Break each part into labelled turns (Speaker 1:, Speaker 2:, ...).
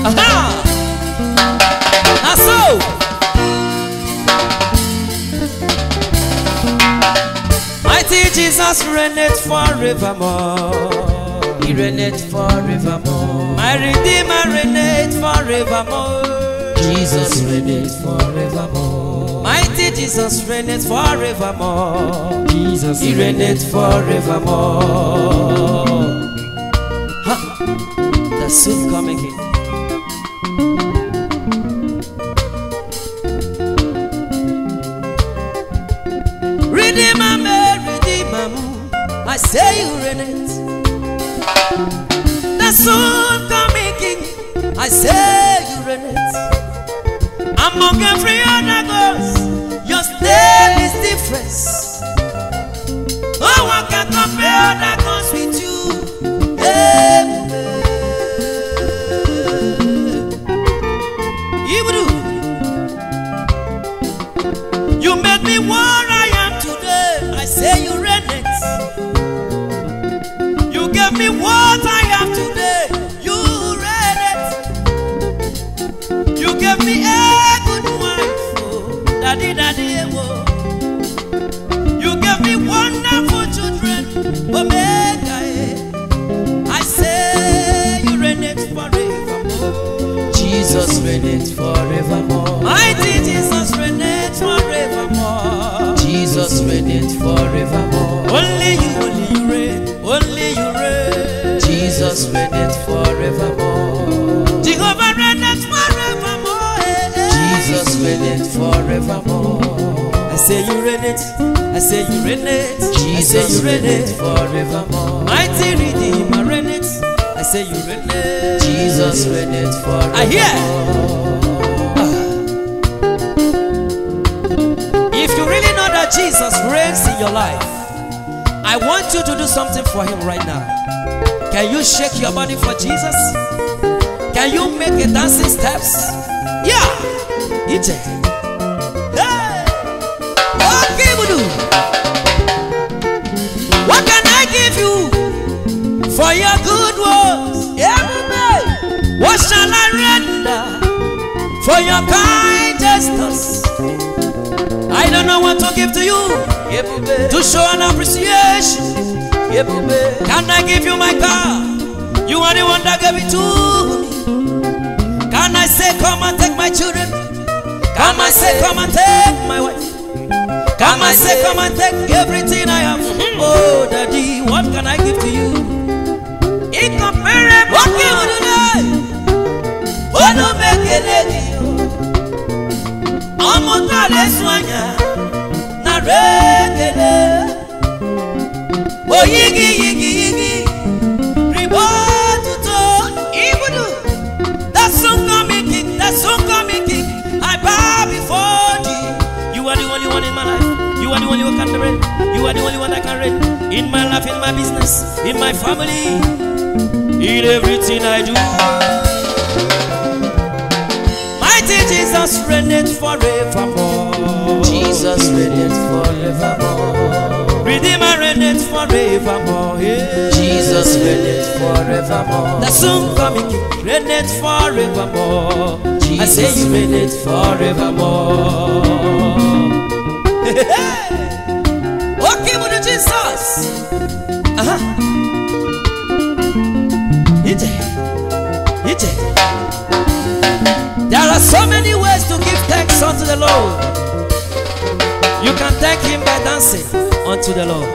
Speaker 1: Aha! Now so, mighty Jesus reigneth forevermore. He reigneth forevermore. My Redeemer reigneth forevermore. Jesus reigneth forevermore. Mighty Jesus reigneth forevermore. Jesus, He reigneth forevermore. Huh. The soon coming King. Redeemer me, Redeemer me, I say you reigneth. The soon coming King, I say you reigneth. Among every other gods, your name is different. No one can compare other gods with you. You made me what I am today. I say you reigneth. You gave me what I am today. You reigneth. You gave me a good wife. Oh, daddy, daddy, oh. You gave me wonderful children. Omega, I say you reigneth forevermore. Jesus reigneth forevermore. Mighty Jesus reigneth forevermore. Jesus reigneth forevermore. Only you reign. Only you reign. Jesus reigneth forevermore. Jehovah reigneth forevermore. Jesus reigneth forevermore. I say you reigneth. I say you reigneth. Jesus reigneth forevermore. Mighty Redeemer reigneth. I say you reigneth. Jesus reigneth forevermore. I hear. If you really know that Jesus reigns in your life, I want you to do something for him right now. Can you shake your body for Jesus? Can you make a dancing steps? Yeah. EJ. Hey. Okeigbudu. What can I give you for your good works? What shall I render for your kind gestures? I don't know what to give to you to show an appreciation. Can I give you my car? You are the one that gave it to me. Can I say come and take my children? Can I say come and take my wife? Can I say come and take everything I have? Oh daddy, what can I give to you? Incomparable. What can you do? Oh no, make it lady. I'm not na regele. Oh yigi yigi yigi. Reboot to Igbodu. That song coming King. That song coming King. I bow before thee. You are the only one in my life. You are the only one that can reign. You are the only one that can reign in my life, in my business, in my family, in everything I do. Mighty Jesus reigneth forevermore. Jesus reigneth forevermore. Redeemer reigneth forevermore. Yeah. Jesus reigneth forevermore. The soon coming King reigneth forevermore. Jesus, I say you reigneth forevermore. Okeigbudu Jesus. There are so many ways to give thanks unto the Lord. You can thank him by dancing unto the Lord.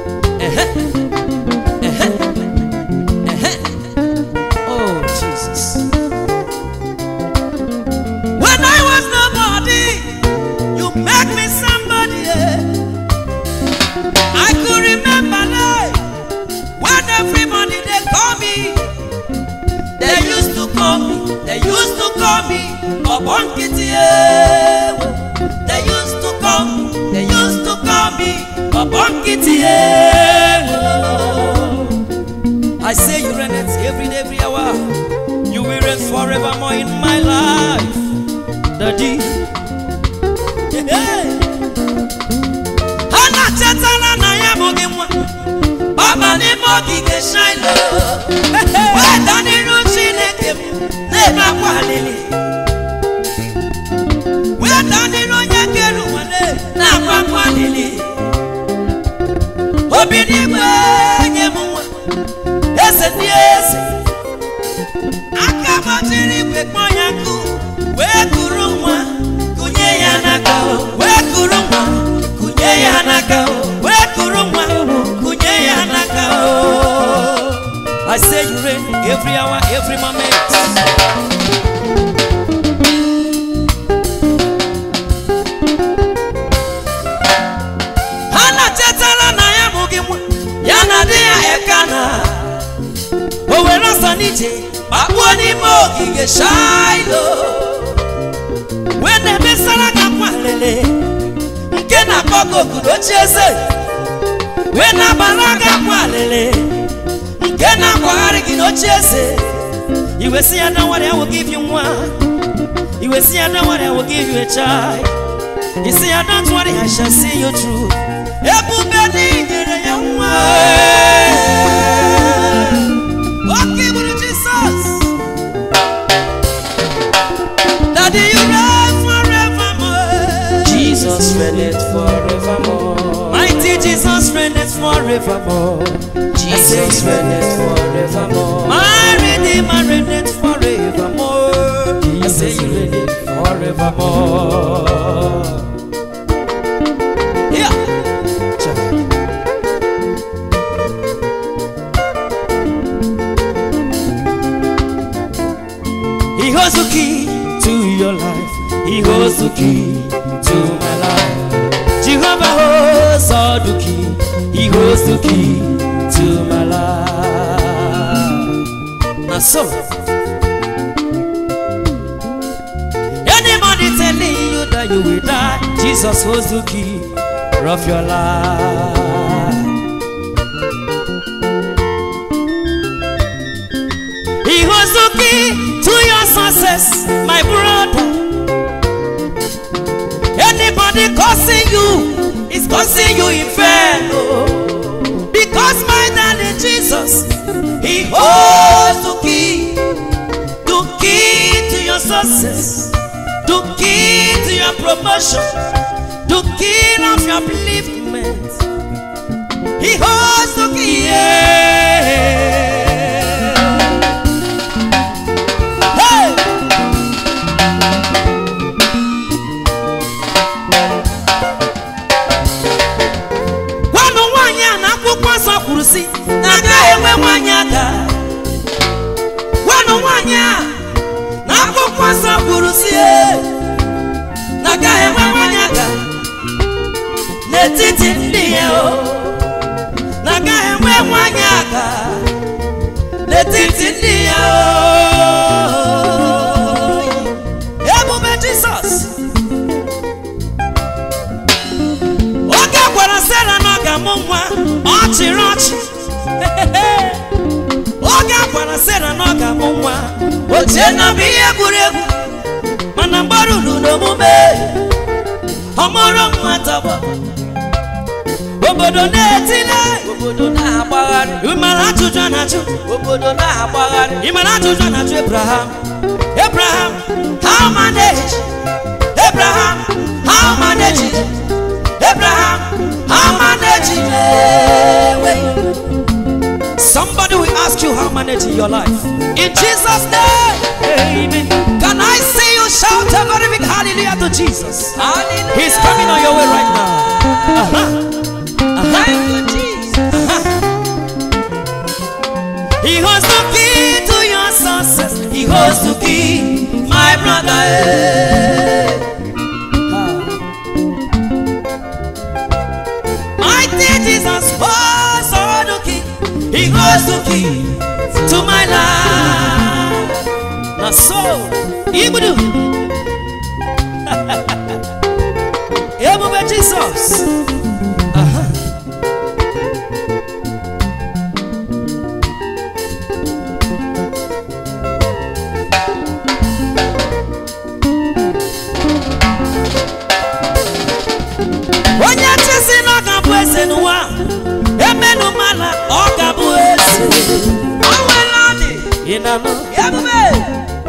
Speaker 1: Oh Jesus. When I was nobody, you make me somebody. I could remember life when everybody they call me. They used to call me. They used to call me Obonkiti. They used to call me. They used to call me Obonkiti. I say you reign every day, every hour. You will reign forevermore in my life. Daddy. Baba ni mogi ke shine. Whether ni ruchi ne kem, never Obini mwenye mwa ese ni ese akamatiri kwe kwanyaku wekurumwa kunye yanaka wekurumwa kunye yanaka wekurumwa kunye yanaka. I say you reign every hour, every moment. Hana tetala na ya mugimu yana dia ekana owera sanije babuani mo gige shailo wene besara kakwalele nkena koko kudocheze wena balaga kwalele nkena kwari kinocheze. You will see I know what I will give you one. You will see I know what I will give you a child. You see I don't worry, I shall see you through. Okeigbudu Jesus. Daddy, you reign forevermore. Jesus reigneth forevermore. Mighty Jesus reigneth forevermore. Jesus reigneth forevermore. My Redeemer reigneth forevermore. I say you reigneth forevermore. Yeah. He holds the key to your life. He holds the key to my life. Jehovah holds all the key. He holds the key to my life. Now so, anybody telling you that you will die, Jesus holds the key of your life. He holds the key to your success, my brother. Anybody cursing you is cursing you in vain. Because my daddy Jesus, he holds the key to your success, the key to your promotion, the key of your upliftment. He holds the key. Hey! Kurusi naga ewe mwanyaka wano mwanya na kukwasa kurusi naga ewe mwanyaka netiti ndiyo naga ewe mwanyaka netiti ndiyo. Ebube Jesus oga kwara sera noga mumwa Ochi oga kwara sera noga mumwa ochena biye guregu mana mbaru no mume amoro mataba obodo netile obodo na agbagari imara tuju na tu obodo na agbagari imara tuju na tu Abraham how manage Abraham how manage Abraham how manage it. Somebody will ask you how managing your life. In Jesus' name, amen. Can I see you shout a very big hallelujah to Jesus? Hallelujah. He's coming on your way right now. Thank you, Jesus. He holds the key to your success. He holds the key, my brother. Jesus holds the key. He holds the key to my life. Now so, Igbodu. Ebube Jesus. Emenu mala ogabu ese aweladi inano yabube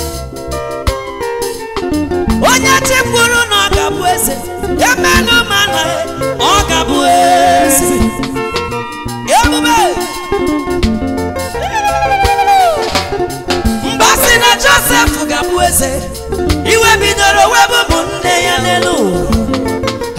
Speaker 1: onya chefuru na ogabu ese emenu mala ogabu ese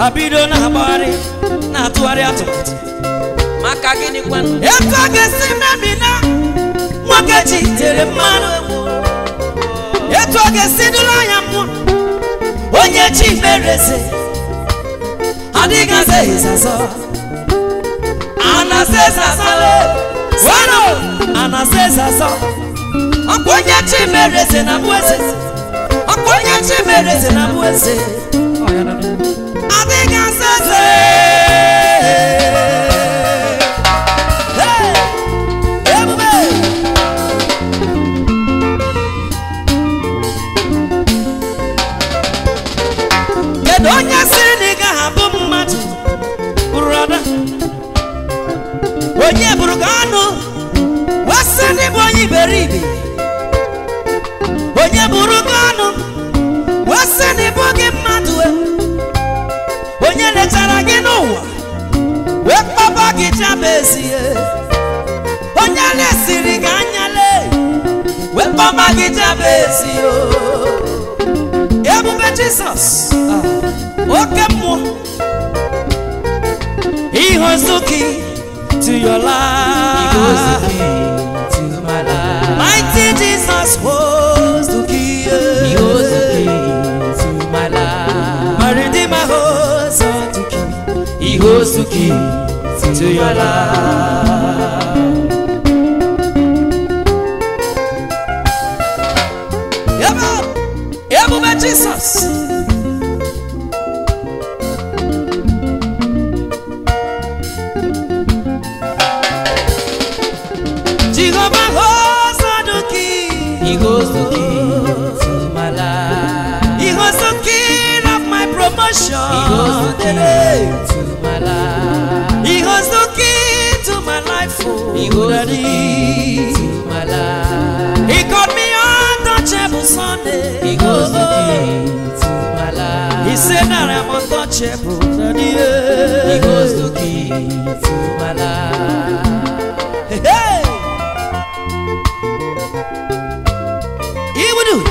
Speaker 1: abido na bari na tuari atụmatụ
Speaker 2: maka gịnị kwanu
Speaker 1: eto ga-esi memina nwoke ji tere mmanụ eto ga-esi dụla ya mmụọ onye chi mereze adịghị aza ịzazọ anasa ịzazọle wano anasa ịzazọ ọkwa onye chi mereze na bụ eze ọkwa onye chi mereze na bụ eze adịghị aza eze onye siri na ị gaghị abụ mmadụ bụrụ ada onye bụrụ gị ọnụ wesị ndị bụ onye iberibe onye bụrụ gị ọnụ wesị ndị bụ gị mmadụ onye lechara gị n'ụwa wee kpọba gị Jabez onye lesiri gị anyale wee kpọba gị Jabez ebube Jizọs oke mmụọ he holds the key to your life.
Speaker 2: He holds the key to my life.
Speaker 1: Mighty Jesus holds the key.
Speaker 2: He holds the key to my life.
Speaker 1: My Redeemer holds the key.
Speaker 2: He holds the key to your life.
Speaker 1: Ebube Jesus. Jehovah holds the key.
Speaker 2: He holds the key to my life.
Speaker 1: He holds the key of my promotion.
Speaker 2: He holds the key to my life.
Speaker 1: He holds the key to my life.
Speaker 2: He holds the key to my life.
Speaker 1: He called me untouchable Sunday.
Speaker 2: He holds the key to my life.
Speaker 1: He said that I'm untouchable.
Speaker 2: He holds the key to my life.
Speaker 1: Hey! He will do it.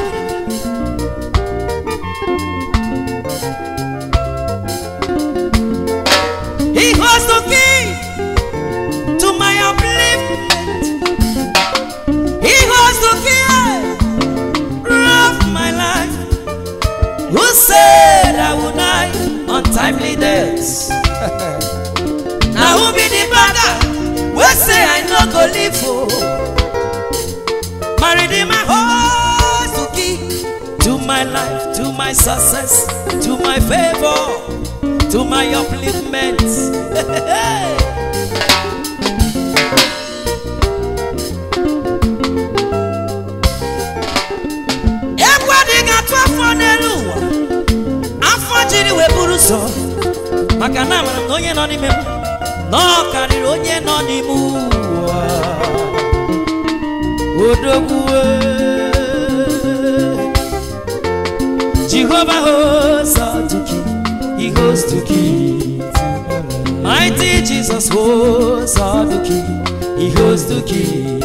Speaker 1: He holds the key to my upliftment. He holds the key of my life. Who said I would die untimely deaths? Now who be the brother? We say I no go live for. My Redeemer holds the key to my life, to my success, to my favor, to my upliftment. Everybody got to afford the lure. Afford the way buruso. Makana no ye no ni me. No kariro onye no ni mu Odogwu Jehovah holds the key. He holds the key. Mighty Jesus holds the key. He holds the key.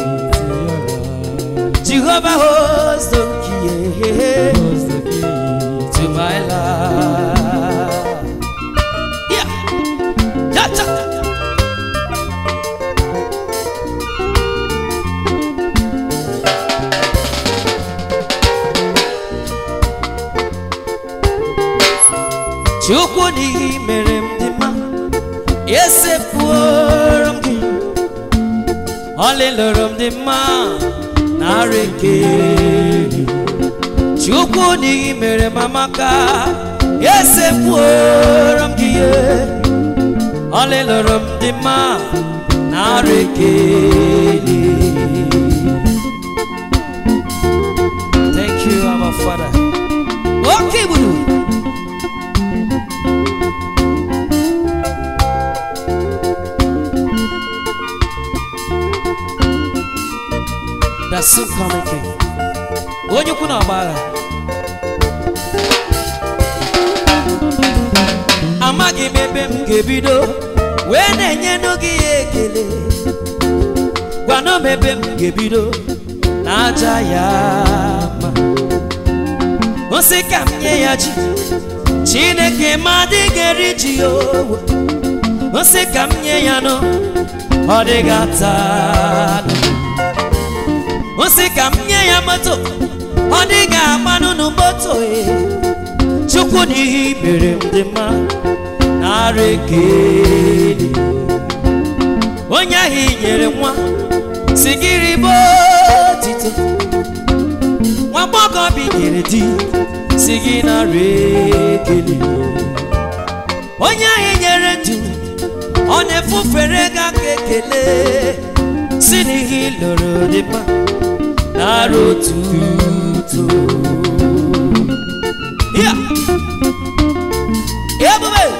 Speaker 1: Jehovah holds the key. He holds the key to my life. Yeah. Chukwu n'ihi mere m dị mma esepụrụ m gị ọlịlụrụ m dị mma nara ekele Chukwu n'ihi mere m amaka esepụrụ m gị ọlịlụrụ m dị mma nara ekele. Thank you, our Father. Okeigbudu. The soon coming King. Onye ukwu na ọgbagha. Amaghị m ebe m ga-ebido wee na-enye n'oge ya ekele. Gwanụ m ebe m ga-ebido na aja ya mma. Nsị ka m nye ya ji Chineke madigeri Jehovah Ose ka mnye ya no Odigata Ose ka mnye ya moto Odiga manu no moto Chukwu ni mere mdema Narekele Onya hinyere mwa Sigiri bo tito Wabogo bigere di Sigi narekele Onya hinyere tu One fufere ga kekele Sini hiloro dima Naro tutu Yeah Yeah baby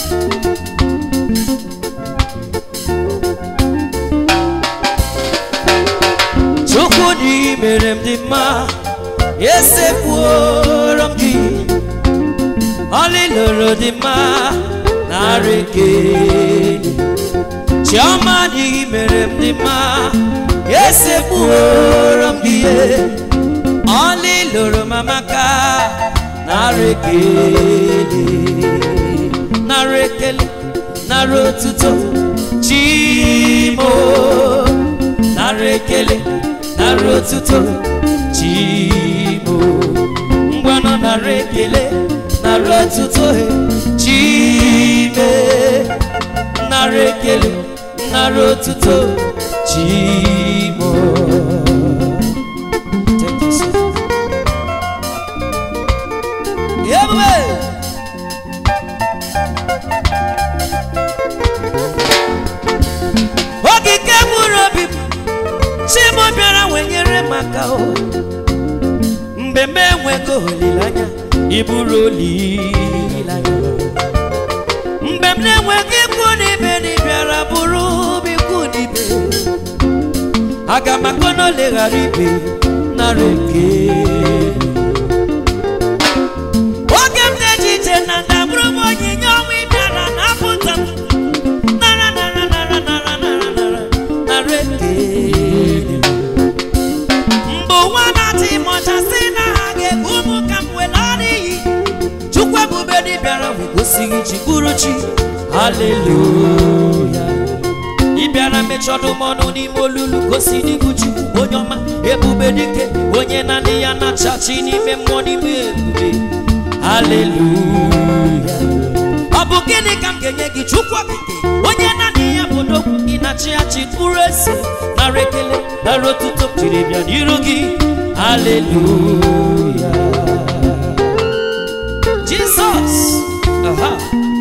Speaker 1: Chukudi merem dima Yese puoram di Aliloro dima Narekele Chama di merem dima Yese puoram di Aliloro mamaka Narekele Narekele Narotuto Chimo Narekele Narotuto Chimo Ngwana narekele Narotuto Chime Narekele Narotuto Chimo Thank you sir. Yeah boy. Okeigbudu Chimo biara wenyere maka o Mbembe nwego olilanya Iburu olilanya Mbembe nwego ikunibe ni biara buru bikunibe Agamakono legharibe Narekele Ogemde jije na ndaburu monyinyo wibiara na puta Hallelujah. Ibiara mechodo mono ni molulu kosi ni guju onyoma ebube dike onye na ni ya na chachi ni memoni mebube. Hallelujah. Abugini kam genye gi chukwa kike onye na ni ya bodoku inachi achi turese na rekele na rotuto tiribia nirugi. Hallelujah. Jesus. Aha.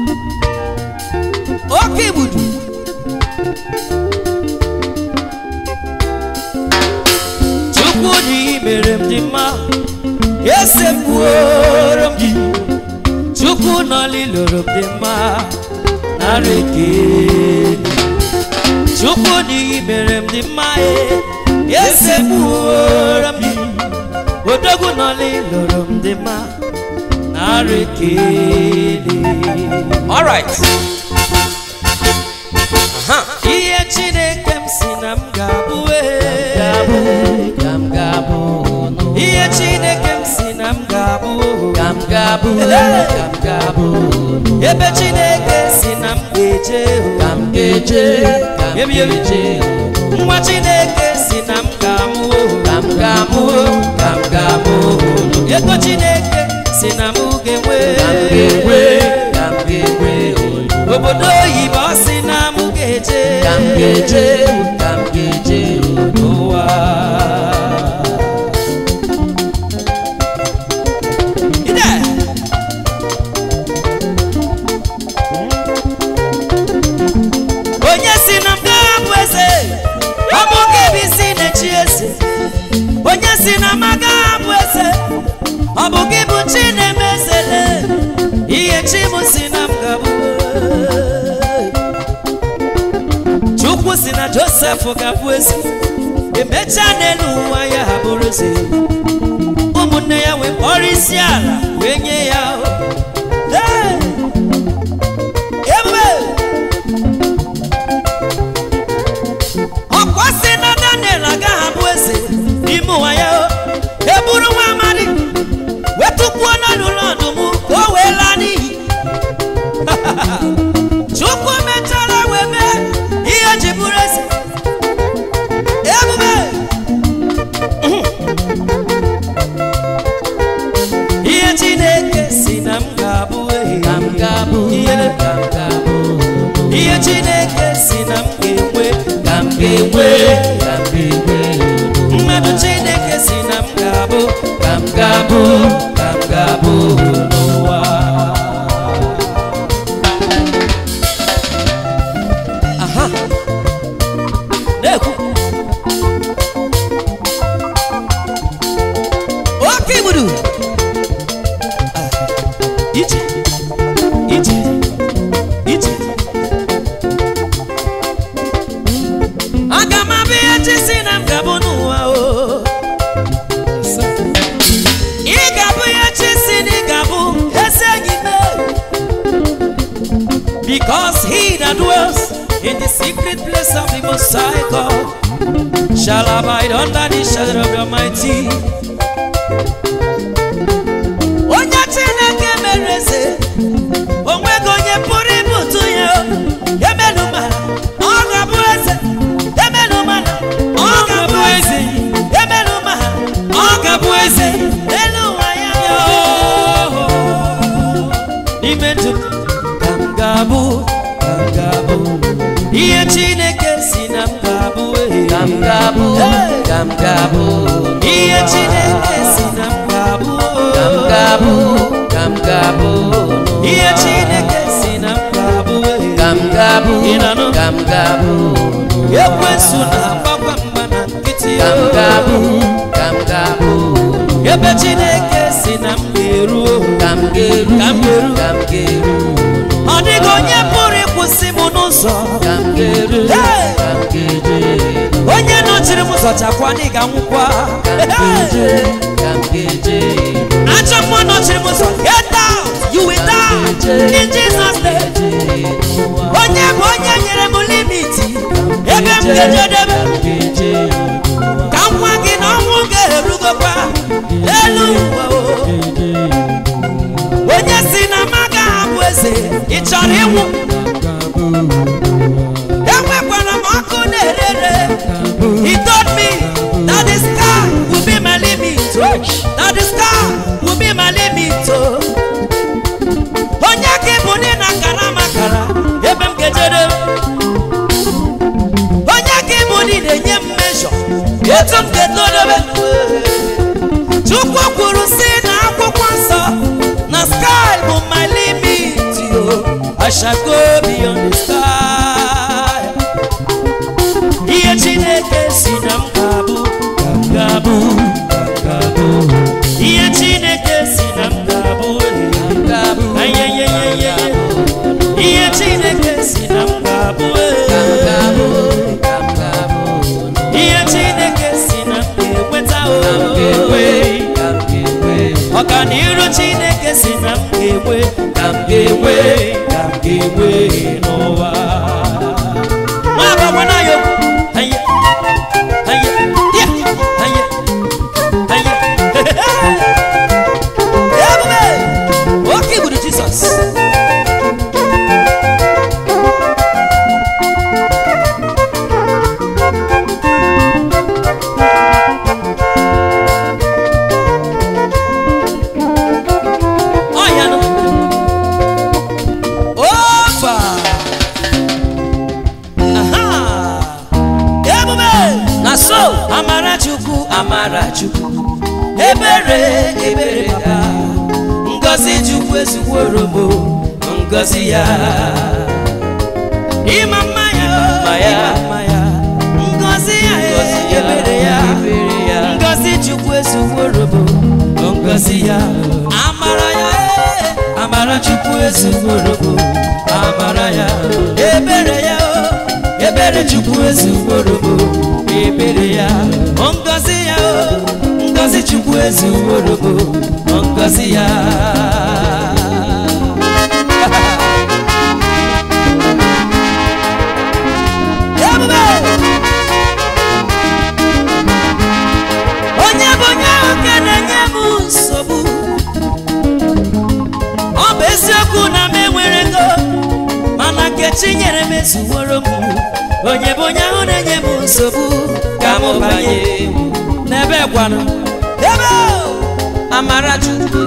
Speaker 1: Okeigbudu Chukwu di mere mdima Yese puoram di Chukwu noli loro mdima Narekele Chukwu di mere mdima Yese puoram di Odogu noli loro mdima Narekele. All right. Iye Chineke msinam gabu no. Iye Chineke msinam gabu no. Ebe Chineke sinam geje Mwa Chineke sinam gamu no. Eko Chineke sinam gewe Obodo yibo sinam geje Owa Ide Onye sinam gabu ese Abuke bisi nechi ese Onye sinam gabu ese Abuke buchi nemesele Iye chimu sinam gabu Chukwu sina Joseph gabu ese Emecha nenu wa ya haburese Umunne ya we orisi ala wenye ya Okwasi na Daniel aga habu ese Imu wa ya Eburu wa mari Wetukwu na nulodu mu Kowela ni onye chisi na mgabu n'ụwa o igabu ya chisi ni gabu ese gime because he that dwells in the secret place of the Most High God shall abide under the shadow of the Almighty. Onye Chineke mereze onwego onye pụrụ ibutu ya emenuma ọ ga-abụ eze emenuma ọ ga-abụ eze emenuma ọ ga-abụ eze elu ụwa ya n'ime ndụ ka m ga-abụ ihe Chineke si na m ga-abụ ihe Chineke si na m ga-abụ ihe Chineke si na m ga-abụ ekwensu na-agbakwa mgba na nkịtị ebe Chineke si na m ga-eru ọ dịghị onye pụrụ ịkwụsị m n'ụzọ onye nọchiri m ụzọ chakwa n'ịga nwụkwa ajọ mmụọ nọchiri m ụzọ get out you will die in Jesus name onye bụ onye nyere m limiti ebe m ga-ejedebe ka nwa gị na ọnwụ ga-erugokwa elu ụwa onye si na m agaghị abụ eze ị chọrọ ịnwụ enwekwara m ọkụ na-erere he told me that the sky will be my limit that the sky will be my limit onye ka ịbụ dị na kara makara ebe m ga-ejere onye ka ịbụ dị na-enye m mejọ etu m ga-etodobe Chukwu kwuru si na akwụkwọ nsọ na sky bụ my limit I shall go beyond the sky ihe Chineke si na m ga-abụ ihe Chineke si na m ga-abụ ihe Chineke si na m ga-abụ ihe Chineke si na m ga-enweta ọganiru Chineke si na m ga-enwe n'ụwa nwa agbagwa na yo Okeigbudu Jesus Amarachukwu ebere papa ngozi Chukwu ezuworo m ngozi ya ịma mma ya ngozi ya ebere ya ngozi Chukwu ezuworo m ngozi ya amara Chukwu ezuworo m amara ya ebere Chukwu ezuworo m ebere ya ngozi ya ngozi Chukwu ezuworo m ngozi ya onye bụ onye oke na-enye m nsogbu ọ bụ eziokwu na m enwere ego mana Nkechi nyere m ezuworo m onye bụ onye ahụ na-enye m nsogbu ka m banye n'ebe gwanụ ebe Amarachukwu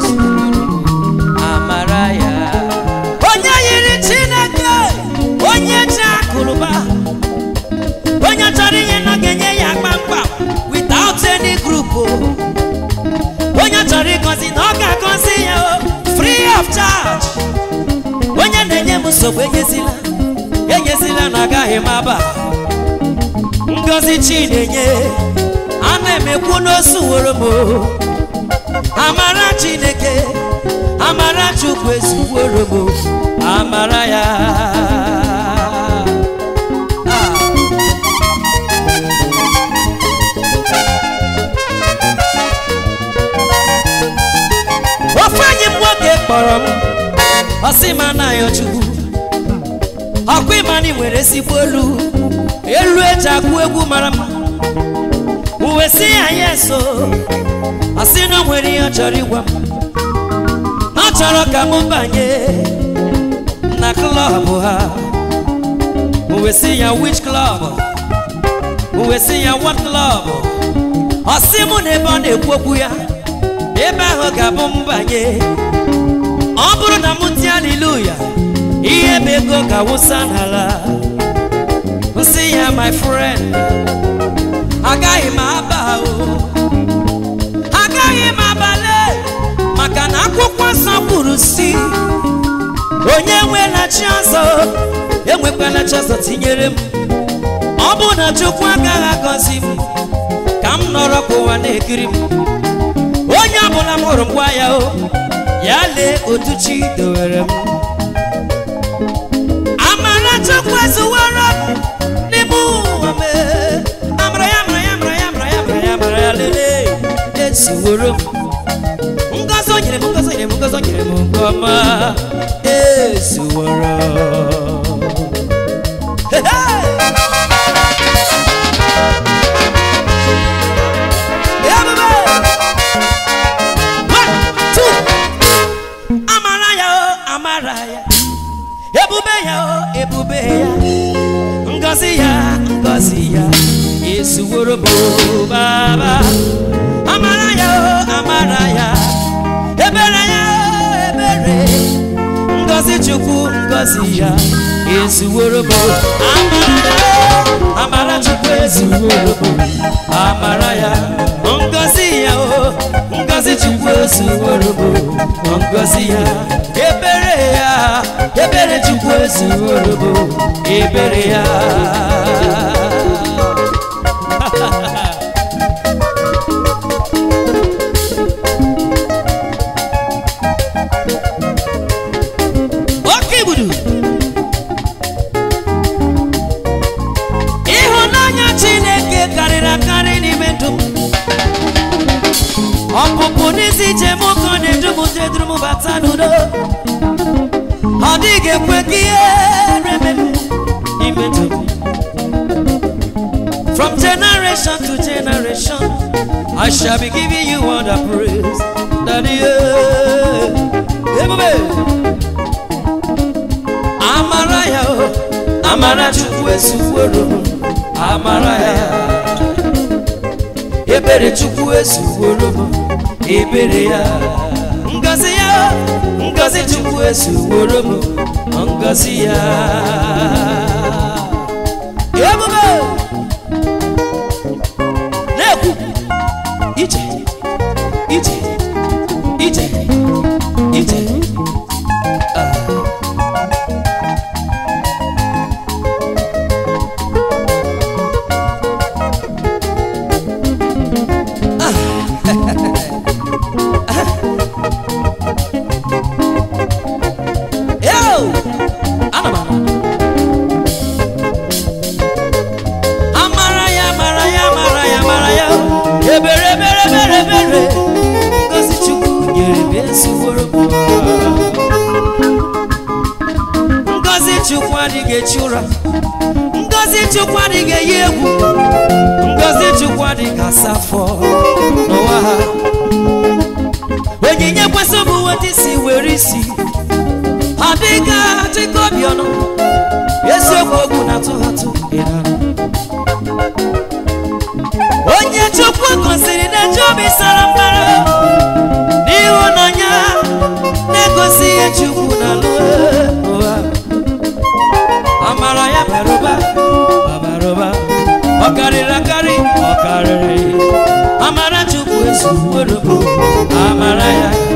Speaker 1: amara ya onye yiri Chineke onye ji akụrụba onye chọrọ ihe na ga-enye ya kpamkpam without any group onye chọrọ ịgọzi na ọ ga-agọzi ya free of charge onye na-enye m nsogbu enyezila na agaghị m aba ngozi Chinenye ana emekwu n'ozuworo m amara Chineke amara Chukwu ezuworo m amara ya nwere sigbolu elu eji akụ egwu mara mma uwe si ya yeso asị na nwere ihe chọrọ ịgwa m na chọrọ ka m banye na klọb ha uwe si ya which club uwe si ya what club asị m na ebe ọ na-ekwu okwu ya ebe ahụ ga-abụ m banye ọ bụrụ na m tie haleluya ihe bụ ego ga-awụsa n'ala nsị ya my friend agaghị m aba agaghị m abale maka na akwụkwọ nsọ kwuru si onye nwela chi ọzọ enwekwala chi ọzọ tinyere m ọ bụ na Chukwu agaghị agọzi m ka m nọrọ ka ụwa na-ekiri m onye ọbụla m hụrụ m gwa ya ya lee otu chi dowere m amara Chukwu ezuwara m n'ime ụwa m amara ya lele ezuworo m ngozi o nyere m nke ọma ezuworo ebube ya ngozi ya ezuworo bụ baba amara ya ebere ngozi Chukwu ngozi ya ezuworo bụ amara Chukwu ezuworo bụ amara ya ngozi ya ngozi Chukwu ezuworo bụ ngozi ya ebere Chukwu ezuworo bụ ebere ya Okeigbudu ịhụnanya Chineke karịrị akarị n'ime ndụ m ọpụpụ n'isi ije m ka ọ na-eduru m bata n'udo ọ dịghị ekwe ka ihe reme m n'ime ndụ m from generation to generation I shall be giving you all the praise that ebube amara Chukwu ezuworo amara ya ebere Chukwu ezuworo ebere ya ngozi Chukwu ezuworo ngozi ya ebube na-ekwu ije ngozi Chukwu adịghị eyi egwu ngozi Chukwu adịghị asafọ n'ụwa ha onyinye kwesị bụ weta isi were isi adịghị achịkọ obi ọnụ eziokwu ogwu na-atụ atụ onye Chukwu gọziri na-eji obi sara mbara n'ịhụnanya na-egosi ihe Chukwu na-alụ ụwa amara ya baroba ọkarịrị akarị amara Chukwu ezuworo amara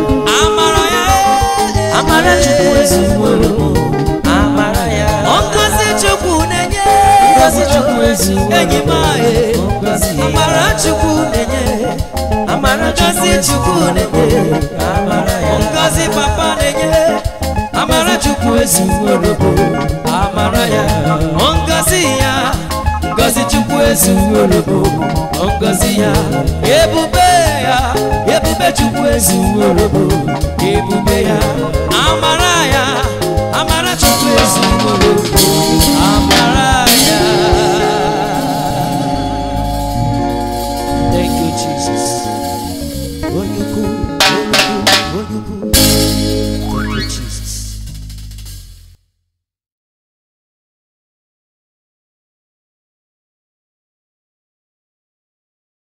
Speaker 1: Chukwu ezuworo amara ya ngozi Chukwu na-enye enyi m amara Chukwu na-enye ngozi Chukwu na-enye ngozi papa na-enye amara Chukwu ezuworo amara ya ngozi Chukwu ezuworo ngozi ya ebube Chukwu ezuworo ebube ya amara ya